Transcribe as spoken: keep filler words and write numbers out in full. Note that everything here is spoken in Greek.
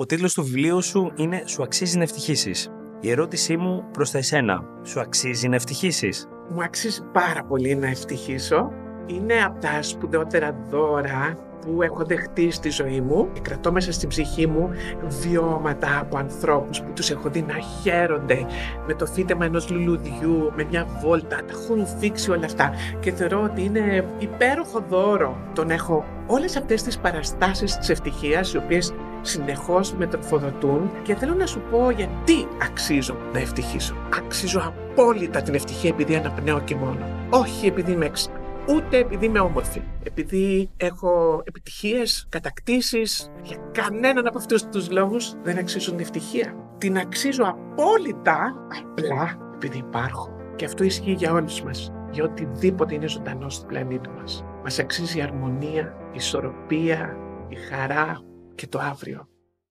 Ο τίτλος του βιβλίου σου είναι «Σου αξίζει να ευτυχήσεις». Η ερώτησή μου προς τα εσένα, σου αξίζει να ευτυχήσεις? Μου αξίζει πάρα πολύ να ευτυχήσω. Είναι από τα σπουδαιότερα δώρα που έχω δεχτεί στη ζωή μου. Κρατώ μέσα στην ψυχή μου βιώματα από ανθρώπους που τους έχω δει να χαίρονται με το φύτεμα ενός λουλουδιού, με μια βόλτα, τα έχουν φίξει όλα αυτά. Και θεωρώ ότι είναι υπέροχο δώρο το να έχω όλες αυτές τις παραστάσεις της ευτυχίας, οι οποίες συνεχώς με τροφοδοτούν, και θέλω να σου πω γιατί αξίζω να ευτυχήσω. Αξίζω απόλυτα την ευτυχία επειδή αναπνέω και μόνο. Όχι επειδή είμαι έξυπνη. Ούτε επειδή είμαι όμορφη. Επειδή έχω επιτυχίες, κατακτήσεις, για κανέναν από αυτούς τους λόγους δεν αξίζουν την ευτυχία. Την αξίζω απόλυτα απλά επειδή υπάρχω. Και αυτό ισχύει για όλους μας. Για οτιδήποτε είναι ζωντανό στον πλανήτη μας. Μας αξίζει η αρμονία, η ισορροπία, η χαρά και το αύριο.